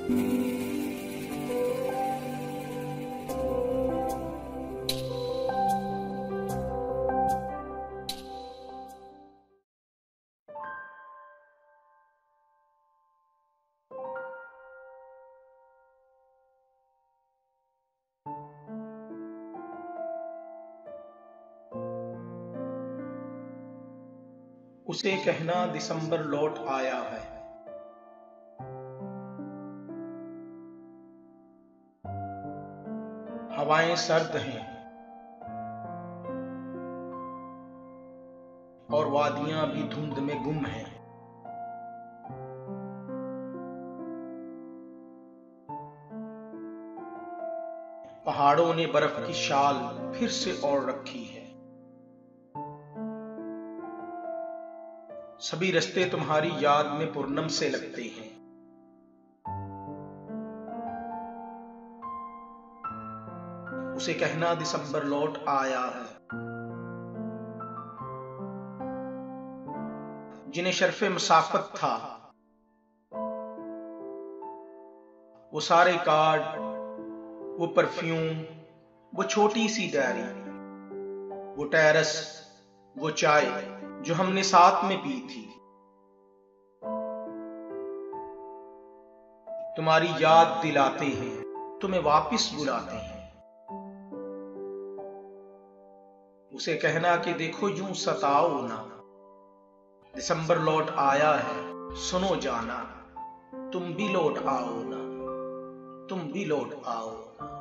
उसे कहना दिसंबर लौट आया है। हवाएं सर्द हैं और वादियां भी धुंध में गुम हैं। पहाड़ों ने बर्फ की शाल फिर से ओढ़ रखी है। सभी रास्ते तुम्हारी याद में पूर्णम से लगते हैं। उसे कहना दिसंबर लौट आया है। जिन्हें शर्फे मुसाफत था, वो सारे कार्ड, वो परफ्यूम, वो छोटी सी डायरी, वो टेरेस, वो चाय जो हमने साथ में पी थी, तुम्हारी याद दिलाते हैं, तुम्हें वापस बुलाते हैं। उसे कहना कि देखो यूं सताओ ना, दिसंबर लौट आया है, सुनो जाना, तुम भी लौट आओ ना, तुम भी लौट आओ ना।